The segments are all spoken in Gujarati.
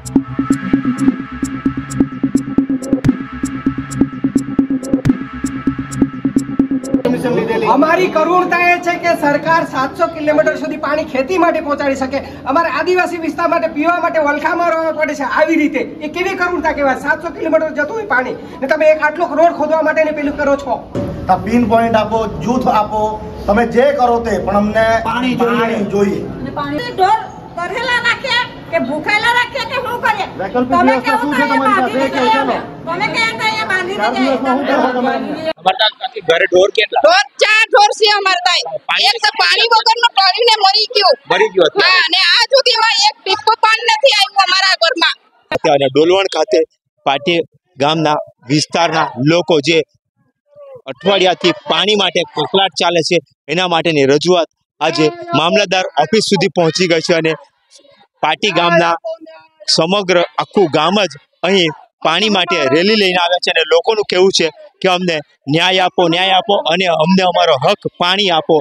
અમારી કરુણતા એ છે કે સરકાર 700 કિલોમીટર સુધી પાણી ખેતી માટે પહોંચાડી શકે, અમારે આદિવાસી વિસ્તાર માટે પીવા માટે વલખામાં રહેવા પડે છે। આવી રીતે એ કેવી કરુણતા કહેવાય? 700 કિલોમીટર જતું હોય પાણી ને તમે એક આટલો રોડ ખોદવા માટે પેલું કરો છો। પિન પોઈન્ટ આપો, જૂથ આપો, તમે જે કરો તે, પણ અમને પાણી જોઈએ। કરેલા રાખે કે ભૂખેલા રાખે કે શું કરે? તમે કેવું કરે? તમે કયા બાંધી દે? ઘરે ઢોર કેટલા? ઢોર 4 ઢોર છે અમાર તાઈ। એક તો પાણી વગરનો ટળીને મરી ગયો। હા, અને આ સુધીમાં એક ટીપું પાણી નથી આવ્યું અમારા ઘરમાં। અને ડોલવણ ખાતે પાટી ગામના વિસ્તારના લોકો જે અઠવાડિયાથી પાણી માટે કકળાટ ચાલે છે, એના માટેની રજૂઆત આજે મામલતદાર ઓફિસ સુધી પહોંચી ગઈ છે અને પાટી ગામના સમગ્ર આખું ગામ જ અહીં પાણી માટે રેલી લઈને આવ્યા છે અને લોકોનું કહેવું છે કે અમને ન્યાય આપો અને અમને અમારો હક પાણી આપો।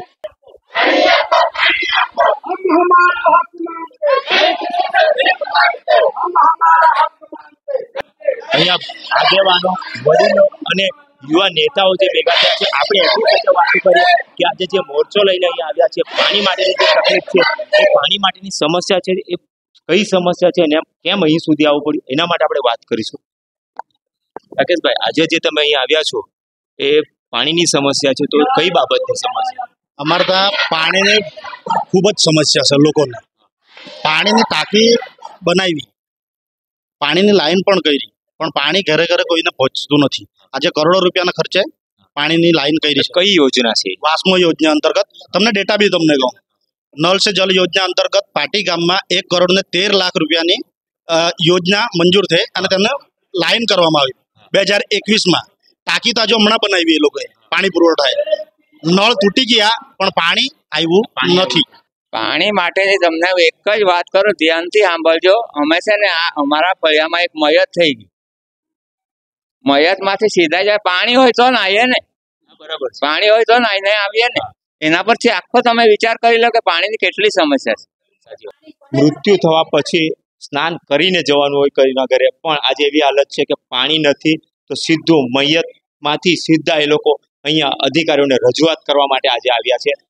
અહીંયા આગેવાનો, વડીલો અને યુવા નેતાઓ જે ભેગા થયા છે, આપણે એમની સાથે વાત કરીએ કે આજે જે મોરચો લઈને અહીંયા આવ્યા છે, પાણી માટેની જે તકલીફ છે, એ પાણી માટેની સમસ્યા છે, એ કઈ સમસ્યા છે અને કેમ અહીં સુધી આવવું પડ્યું, એના માટે આપણે વાત કરીશું। રાકેશભાઈ, આજે જે તમે અહીંયા આવ્યા છો એ પાણીની સમસ્યા છે, તો કઈ બાબતની સમસ્યા? અમારે ત્યાં પાણીની ખૂબ જ સમસ્યા છે લોકોને। પાણીની ટાંકી બનાવી, પાણીની લાઈન પણ કરી, પણ પાણી ઘરે ઘરે કોઈને પહોંચતું નથી। આજે કરોડો રૂપિયાના ખર્ચે પાણીની લાઈન કરી છે। કઈ યોજના છે? વાસ્મો યોજના અંતર્ગત તમને ડેટા બી તમને કહું, નળ સે જલ યોજના અંતર્ગત પાટી ગામમાં 1 કરોડ ને 13 લાખ રૂપિયાની યોજના મંજૂર થઈ અને તેમને લાઈન કરવામાં આવી 2021માં। ટાંકી તો આજે હમણાં બનાવી એ લોકોએ પાણી પુરવઠાએ, નળ તૂટી ગયા પણ પાણી આવ્યું નથી। પાણી માટે તમને એક જ વાત કરું, ધ્યાનથી સાંભળજો। અમે છે ને આ અમારા ફળિયામાં એક મયત થઈ ગઈ, મયત માંથી સીધા જાય પાણી હોય તો નાહીએ ને, બરાબર? પાણી હોય તો નાહીને આવીએ ને, એના પરથી આખો તમે વિચાર કરી લો કે પાણીની કેટલી સમસ્યા છે। મૃત્યુ થવા પછી સ્નાન કરીને જવાનું હોય કઈના ઘરે, પણ આજે એવી હાલત છે કે પાણી નથી, તો સીધું મયત માંથી સીધા એ લોકો અહીંયા અધિકારીઓને રજૂઆત કરવા માટે આજે આવ્યા છે।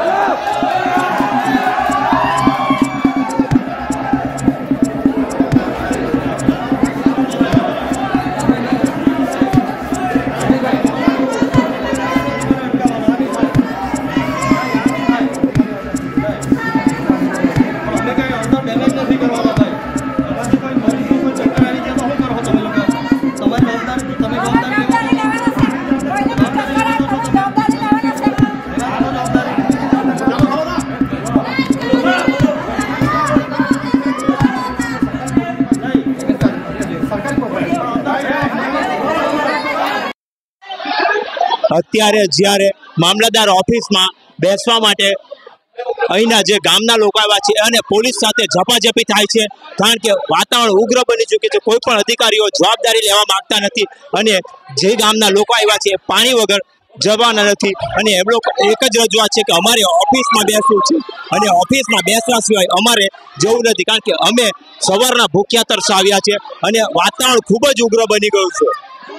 અત્યારે જ્યારે મામલતદાર ઓફિસમાં બેસવા માટે અહીંના જે ગામના લોકો આવ્યા છે અને પોલીસ સાથે ઝપાઝપી થાય છે, કારણ કે વાતાવરણ ઉગ્ર બની ચૂક્યું છે। કોઈ પણ અધિકારીઓ જવાબદારી લેવા માંગતા નથી અને જે ગામના લોકો આવ્યા છે એ પાણી વગર જવાના નથી અને એમ લોકો એક જ રજૂઆત છે કે અમારે ઓફિસમાં બેસવું છે અને ઓફિસમાં બેસવા સિવાય અમારે જવું નથી, કારણ કે અમે સવારના ભૂખ્યા તરસા આવ્યા છે અને વાતાવરણ ખૂબ જ ઉગ્ર બની ગયું છે।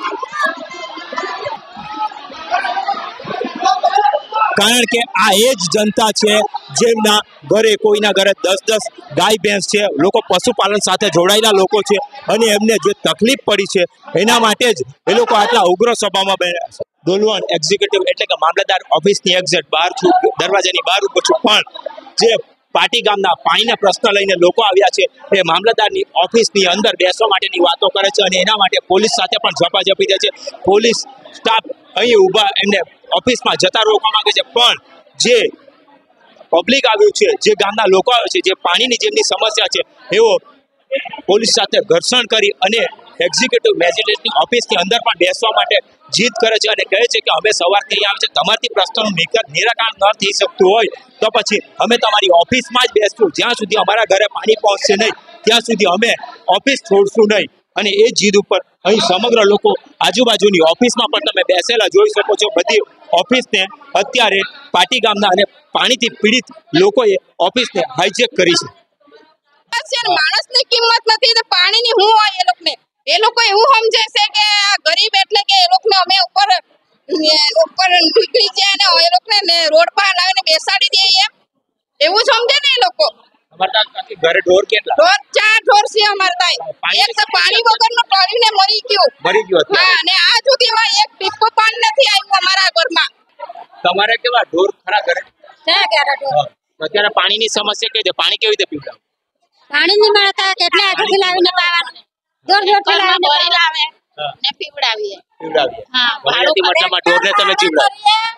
કારણ કે આ એ જ જનતા છે જેમના ઘરે કોઈના ઘરે 10-10 ગાય ભેંસ છે, લોકો પશુપાલન સાથે જોડાયેલા લોકો છે અને એમને જે તકલીફ પડી છે એના માટે જ એ લોકો આટલા ઉગ્ર સભામાં બેઠા છે। ડોલવણ એક્ઝિક્યુટિવ એટલે કે મામલતદાર ઓફિસની એક્ઝેક્ટ બહાર છું, દરવાજાની બહાર ઉભો છું, પણ જે પાટી ગામના પાણીના પ્રશ્ન લઈને લોકો આવ્યા છે એ મામલતદારની ઓફિસની અંદર બેસવા માટેની વાતો કરે છે અને એના માટે પોલીસ સાથે પણ ઝપાઝપી થાય છે। પોલીસ સ્ટાફ અહીં ઊભા એમને ઓફિસમાં જતા રોકવા માંગે છે, પણ જે પબ્લિક આવ્યું છે, જે ગામના લોકો આવ્યા છે, જે પાણીની જેમની સમસ્યા છે, એવો પોલીસ સાથે ઘર્ષણ કરી અને એક્ઝિક્યુટિવ મેજિસ્ટ્રેટની ઓફિસની અંદર પણ બેસવા માટે જીદ કરે છે અને કહે છે કે અમે સવારથી અહીંયા આવે છે, તમારથી પ્રશ્નોનું નિરાકરણ ન થઈ શકતું હોય તો પછી અમે તમારી ઓફિસમાં જ બેસશું, જ્યાં સુધી અમારા ઘરે પાણી પહોંચશે નહીં ત્યાં સુધી અમે ઓફિસ છોડશું નહીં। અને એ જીદ ઉપર અહીં સમગ્ર લોકો આજુબાજુની ઓફિસમાં પણ તમે બેસેલા જોઈ શકો છો। બધી ઓફિસને અત્યારે પાટી ગામના અને પાણીથી પીડિત લોકોએ ઓફિસને હાઈજેક કરી છે। માણસની કિંમત નથી તો પાણી પાણીની હું હોય એ લોકો એવું સમજે છે કે આ ગરીબ એટલે કે એ લોકોને અમે ઉપર નીકળી જાય ને એ લોકોને રોડ પર લાવીને બેસાડી દઈએ એવું સમજે ને એ લોકો. ઘરે ઢોર કેટલા? ઢોર 4 ઢોર છે અમારે ત્યાં. એક તો પાણી વગરનું ટળીને મરી ગયું. હા, અને આ સુધીમાં એક ટીપું પાણી નથી આવ્યું અમારા ઘરમાં. તમારે કેવા ઢોર ખરા ઘરે? છે ક્યારે ઢોર? અત્યારે પાણીની સમસ્યા કઈ છે? પાણી કેવી રીતે પીવડાવ? પાણી નહીં મળતા કેટલા આગળથી લાવીને પાવાનું. ઢોર લાવીને ભરી લાવે ને પીવડાવીએ. હા, ભાડું મતલબમાં ઢોરને તમે જીવડાવો.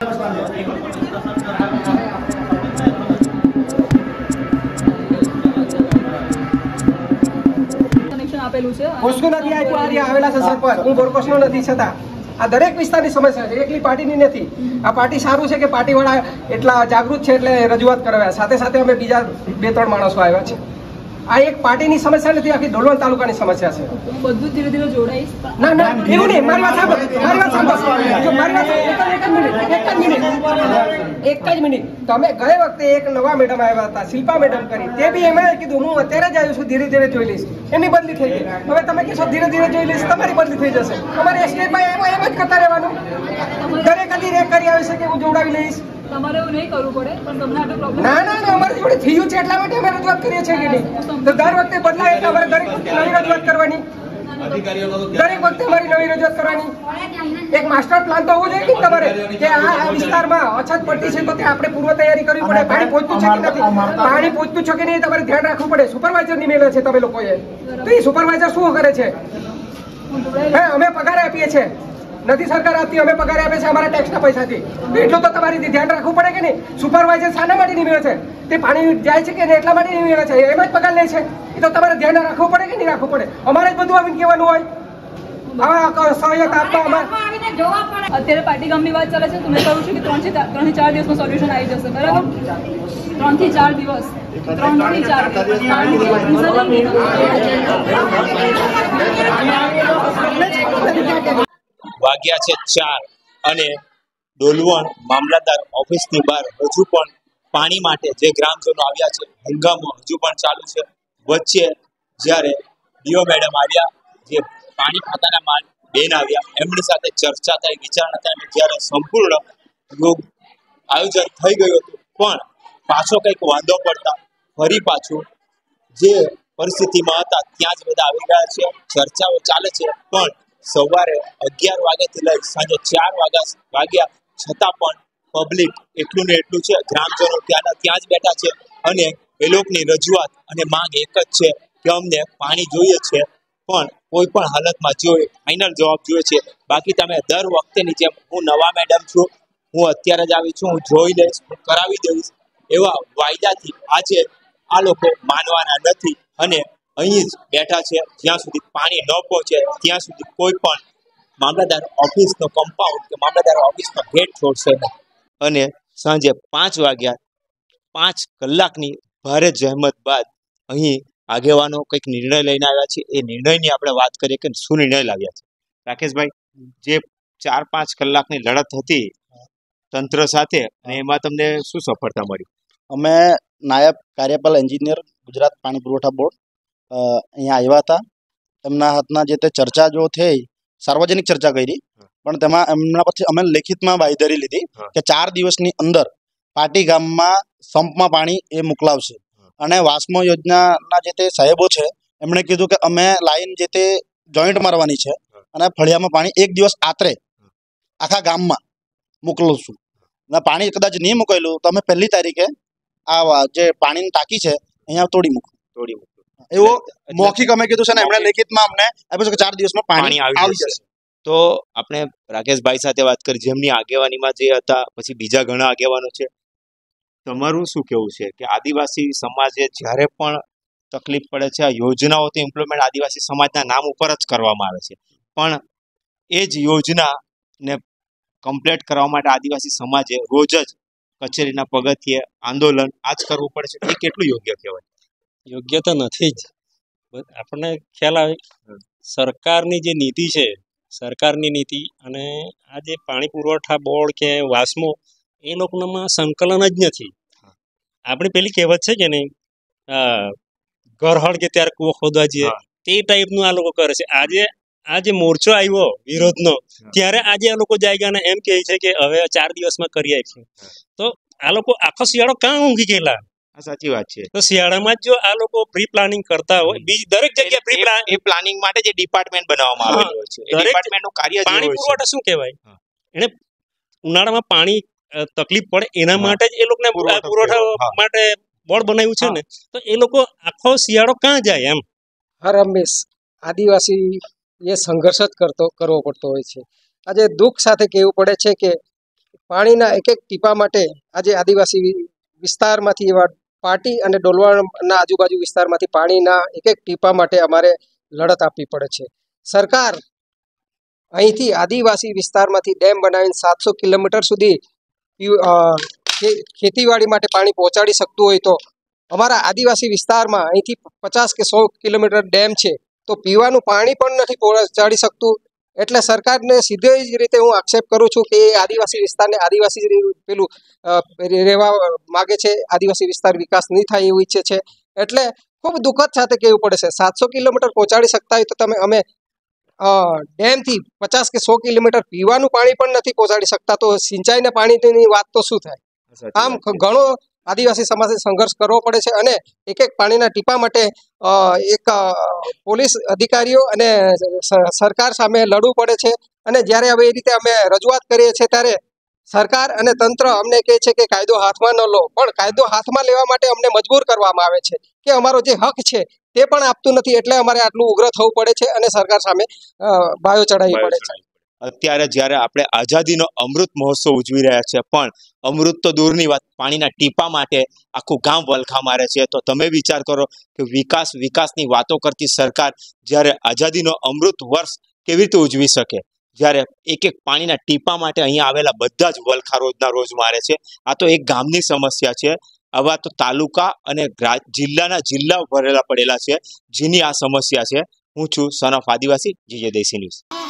કોસનું નથી આપ્યું, આ રહ્યા આવેલા છે સરપંચ. હું બોરકોસનો નથી છતાં આ દરેક વિસ્તારની સમસ્યા છે, એકલી પાર્ટીની નથી. આ પાર્ટી સારું છે કે પાર્ટીવાળા એટલા જાગૃત છે એટલે રજૂઆત કરવા. સાથે સાથે અમે બીજા 2-3 માણસો આવ્યા છે. આ એક પાર્ટીની સમસ્યા નથી, આખી ડોલવણ તાલુકાની સમસ્યા છે. બધું ધીરે ધીરે જોડાઈશ. ના ના એવું નહીં, મારી વાત સાંભળો. જો મારી વાત એક જ મિનિટ. તમે ગયે વખતે એક નવા મેડમ આવ્યા હતા, શિલ્પા મેડમ કરી, તે બી એમણે કીધું હું અત્યારે જ આવ્યું છું, ધીરે ધીરે જોઈ લઈશ. એમની બદલી થઈ ગઈ. હવે તમે કહેશો ધીરે ધીરે જોઈ લઈશ, તમારી બદલી થઈ જશે. અમારે એસ્ટેટમાં એમ જ કરતા રહેવાનું. દરેક અધિરેક કરી આવી શકે હું જોડાવી લઈશ. તમારે એવું નહીં કરવું પડે, પણ તમને આટલો પ્રોબ્લેમ. ના ના ના, અમારી જોડે થયું છે એટલા માટે અમે રજૂઆત કરીએ છીએ કે નહીં. તો દર વખતે બદલાય એટલે અમારે દરેક વખતે નવી રજૂઆત કરવાની. દરેક વખતે અમારી નવી રજૂઆત કરવાની. એક માસ્ટર પ્લાન તો હોવો જોઈએ કે તમારે કે આ વિસ્તારમાં અછત પડતી છે તો તે આપણે પૂર્વ તૈયારી કરવી પડે. પાણી પહોંચતું છે કે નથી, પાણી પહોંચતું છે કે નહીં, તમારે ધ્યાન રાખવું પડે. સુપરવાઇઝર ની મેળવે છે તમે લોકોએ, તો એ સુપરવાઇઝર શું કરે છે? હે, અમે પગાર આપીએ છીએ, નથી સરકાર આપતી, અમે પગાર આપે છે અમારા ટેક્સના પૈસાથી. એટલું તો તમારે ધ્યાન રાખવું પડે કે નહીં. સુપરવાઇઝર શાના માટે નહીં મેળવે છે? તે પાણી જાય છે કે એટલા માટે નહીં મેળવે છે, એમાં જ પગાર લે છે. એ તો તમારે ધ્યાન રાખવું પડે કે નહીં રાખવું પડે? અમારે જ બધું આવીને કહેવાનું હોય. સહાયતા આપવા અમારે અત્યારે પાર્ટી ગામની વાત ચાલે છે તો મેં કહ્યું છું કે 3 થી 4 દિવસમાં સોલ્યુશન આવી જશે, બરાબર? 3 થી 4 દિવસ, 3 થી 4 વાગ્યા છે 4 અને ડોલવણ મામલતદાર ઓફિસની બહાર હજુ પણ પાણી માટે જે ગ્રામજનો આવ્યા છે હંગામો હજુ પણ ચાલુ છે. વચ્ચે જ્યારે ડીઓ મેડમ આવ્યા, જે પાણી ખાતાના બેન આવ્યા, એમની સાથે ચર્ચા થઈ, વિચારણા થઈ અને જ્યારે સંપૂર્ણ આયોજન થઈ ગયું હતું પણ પાછો કંઈક વાંધો પડતા ફરી પાછું જે પરિસ્થિતિમાં હતા ત્યાં જ બધા આવી ગયા છે. ચર્ચાઓ ચાલે છે પણ સવારે 11 વાગ્યાથી લઈ સાંજે 4 વાગ્યા છતાં પણ પબ્લિક એટલું ને એટલું છે. ગ્રામજનો ત્યાં જ બેઠા છે અને એ લોકોની રજૂઆત અને માંગ એક જ છે કે અમને પાણી જોઈએ છે, પણ કોઈ પણ હાલતમાં જોઈએ ફાઇનલ જવાબ જોઈએ છે. બાકી તમે દર વખતેની જેમ હું નવા મેડમ છું, હું અત્યારે જ આવી છું, હું જોઈ લઈશ, હું કરાવી દઈશ, એવા વાયદાથી આજે આ લોકો માનવાના નથી અને અહીં જ બેઠા છે. જ્યાં સુધી પાણી ન પહોંચે ત્યાં સુધી કોઈ પણ મામલતદાર ઓફિસનો કમ્પાઉન્ડ કે મામલતદાર ઓફિસનો ગેટ છોડશે નહીં. અને સાંજે 5 વાગ્યા 5 કલાકની ભારે જહેમત બાદ અહીં આગેવાનો કંઈક નિર્ણય લઈને આવ્યા છે. એ નિર્ણયની આપણે વાત કરીએ કે શું નિર્ણય લાવ્યા છે. રાકેશભાઈ, જે 4-5 કલાકની લડત હતી તંત્ર સાથે અને એમાં તમને શું સફળતા મળી? અમે નાયબ કાર્યપાલ એન્જિનિયર ગુજરાત પાણી પુરવઠા બોર્ડ અહીંયા આવ્યા હતા. એમના હાથના જે તે ચર્ચા જો થઈ, સાર્વજનિક ચર્ચા કરી, પણ તેમાં એમના પછી અમે લેખિતમાં બાંયધરી લીધી કે 4 દિવસની અંદર પાટી ગામમાં સંપમાં પાણી એ મોકલાવશે. અને વાસ્મો યોજનાના જે તે સાહેબો છે એમણે કીધું કે અમે લાઈન જે તે જોઈન્ટ મારવાની છે અને ફળિયામાં પાણી 1 દિવસ આતરે આખા ગામમાં મોકલશું. અને પાણી કદાચ નહીં મોકલેલું તો અમે 1લી તારીખે આ જે પાણીની ટાંકી છે અહીંયા તોડી મૂકો. એવો મૌખિક અમે કીધું છે ને એમણે લેખિતમાં અમને આપ્યું છે કે 4 દિવસમાં પાણી આવી જશે. તો આપણે રાકેશભાઈ સાથે વાત કરી, જેમની આગેવાનીમાં જે હતા, પછી બીજા ઘણા આગેવાનો છે. તમારું શું કેવું છે કે આદિવાસી સમાજે જ્યારે પણ તકલીફ પડે છે, આ યોજનાઓ તો ઇમ્પ્લિમેન્ટ આદિવાસી સમાજના નામ ઉપર જ કરવામાં આવે છે, પણ એ જ યોજનાને કમ્પ્લીટ કરવા માટે આદિવાસી સમાજે રોજ જ કચેરીના પગથિયે આંદોલન આ જ કરવું પડે છે. એ કેટલું યોગ્ય કહેવાય? યોગ્ય તો નથી જ. આપણને ખ્યાલ આવે સરકારની જે નીતિ છે, સરકારની નીતિ અને આ જે પાણી પુરવઠા બોર્ડ કે વાસ્મો એ લોકોનામાં સંકલન જ નથી. આપણી પેલી કહેવત છે કે નહીં, ઘર હળગે ત્યારે કૂવો ખોદવા જઈએ, તે ટાઈપનું આ લોકો કરે છે. આ જે મોરચો આવ્યો વિરોધનો, ત્યારે આજે આ લોકો જાય ગયા ને એમ કહે છે કે હવે 4 દિવસમાં કરી આપીશું. તો આ લોકો આખો શિયાળો કાં ઊંઘી ગયેલા? સાચી વાત છે. તો શિયાળામાં જ જો આ લોકો પ્રી પ્લાનિંગ કરતા હોય, બીજી દરેક જગ્યાએ પ્રી એ પ્લાનિંગ માટે જે ડિપાર્ટમેન્ટ બનાવવામાં આવેલું હોય છે, એ ડિપાર્ટમેન્ટનું કાર્ય જે પાણી હોય છે. પુરવઠા શું કહેવાય, એને ઉનાળામાં પાણી તકલીફ પડે એના માટે જ એ લોકોને પુરવઠા માટે બોર્ડ બનાવ્યું છે ને. તો એ લોકો આખો શિયાળો કાં જાય એમ? હર હંમેશ આદિવાસી એ સંઘર્ષ જ કરવો પડતો હોય છે. આજે દુઃખ સાથે કહેવું પડે છે કે પાણીના એક એક ટીપા માટે આજે આદિવાસી વિસ્તારમાંથી એવા પાટી અને ડોલવણના આજુબાજુ વિસ્તારમાંથી પાણીના એક એક ટીપા માટે અમારે લડત આપવી પડે છે. સરકાર અહીંથી આદિવાસી વિસ્તારમાંથી ડેમ બનાવીને 700 કિલોમીટર સુધી ખેતીવાડી માટે પાણી પહોંચાડી શકતું હોય તો અમારા આદિવાસી વિસ્તારમાં અહીંથી 50 કે 100 કિલોમીટર ડેમ છે, તો પીવાનું પાણી પણ નથી પહોંચાડી શકતું. એટલે સરકારને સીધી જ રીતે હું આક્ષેપ કરું છું કે આદિવાસી વિસ્તારને આદિવાસી પેલું રહેવા માગે છે, આદિવાસી વિસ્તાર વિકાસ નહીં થાય એવું ઈચ્છે છે. એટલે ખૂબ દુઃખદ સાથે કહેવું પડે છે, 700 કિલોમીટર પહોંચાડી શકતા હોય તો અમે ડેમથી 50 કે 100 કિલોમીટર પીવાનું પાણી પણ નથી પહોંચાડી શકતા, તો સિંચાઈના પાણીની વાત તો શું થાય? આમ ઘણો આદિવાસી સમાજે સંઘર્ષ કરવો પડે છે અને એક એક પાણીના ટીપા માટે એક પોલીસ અધિકારીઓ અને સરકાર સામે લડવું પડે છે. અને જ્યારે હવે એ રીતે અમે રજૂઆત કરીએ છીએ ત્યારે સરકાર અને તંત્ર અમને કહે છે કે કાયદો હાથમાં ન લો, પણ કાયદો હાથમાં લેવા માટે અમને મજબૂર કરવામાં આવે છે કે અમારો જે હક છે તે પણ આપતું નથી. એટલે અમારે આટલું ઉગ્ર થવું પડે છે અને સરકાર સામે બાયો ચડાવવી પડે છે. અત્યારે જ્યારે આપણે આઝાદીનો અમૃત મહોત્સવ ઉજવી રહ્યા છે, પણ અમૃત તો દૂરની વાત, પાણીના ટીપા માટે આખું ગામ વલખા મારે છે. તો તમે વિચાર કરો કે વિકાસની વાતો કરતી સરકાર જ્યારે આઝાદીનો અમૃત વર્ષ કેવી રીતે ઉજવી શકે, જ્યારે એક એક પાણીના ટીપા માટે અહીંયા આવેલા બધા જ વલખા રોજના રોજ મારે છે. આ તો એક ગામની સમસ્યા છે. આવા તો તાલુકા અને જિલ્લા ભરેલા પડેલા છે જેની આ સમસ્યા છે. હું છું son of Adivasi, GJ desi news.